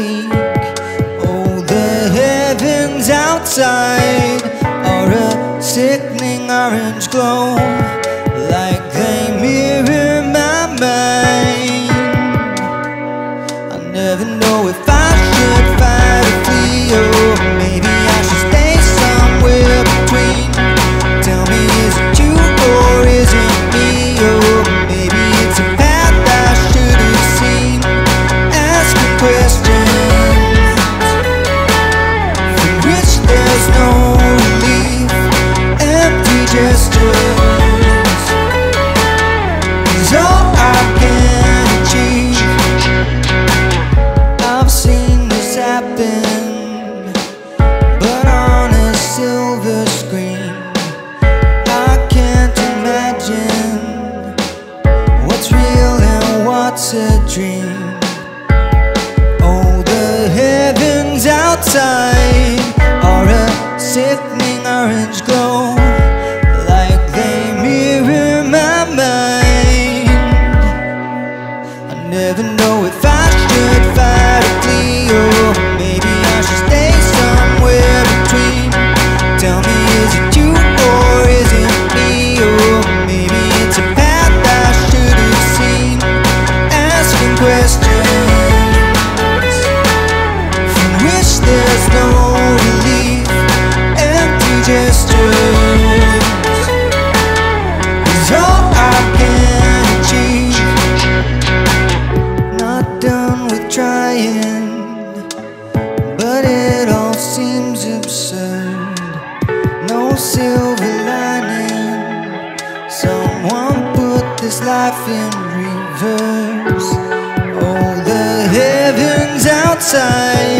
weak. Oh, the heavens outside are a sickening orange glow, like they mirror my mind. I never know if I should fight or flee, or maybe I should stay somewhere between. Tell me, is it you or is it me? Or maybe it's a path I should have seen. Asking questions from which there's no relief. Empty gestures is all I can achieve. I've seen this happen, but on a silver screen. I can't imagine what's real and what's a dream. Oh, the heavens outside are a sickening orange glow, like they mirror my mind. I never know if I should fight or flee, or maybe I should stay somewhere between. Tell me, is it you or is it me? Or maybe it's a path I should have seen. Asking questions from which there's no relief. Empty gestures is all I can achieve. Not done with trying, but it all seems absurd. No silver lining. Someone put this life in reverse. Oh, the heavens outside